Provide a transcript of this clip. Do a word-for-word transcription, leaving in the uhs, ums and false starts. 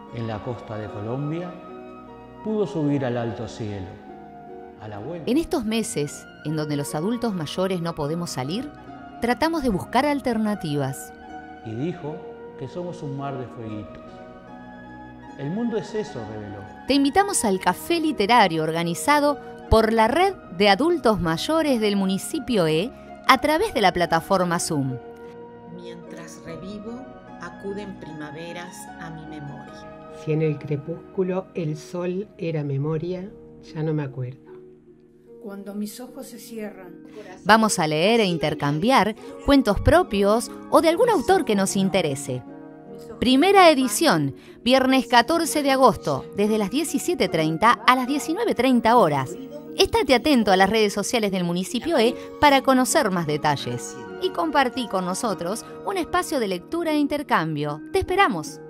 en la costa de Colombia, pudo subir al alto cielo. A la vuelta. En estos meses, en donde los adultos mayores no podemos salir, tratamos de buscar alternativas. Y dijo que somos un mar de fueguitos. El mundo es eso, reveló. Te invitamos al café literario organizado por la Red de Adultos Mayores del Municipio E a través de la plataforma Zoom. Mientras revivo, acuden primaveras a mi memoria. Si en el crepúsculo el sol era memoria, ya no me acuerdo. Cuando mis ojos se cierran. Vamos a leer e intercambiar cuentos propios o de algún autor que nos interese. Primera edición, viernes catorce de agosto, desde las diecisiete treinta a las diecinueve treinta horas. Estate atento a las redes sociales del Municipio E para conocer más detalles. Y compartí con nosotros un espacio de lectura e intercambio. ¡Te esperamos!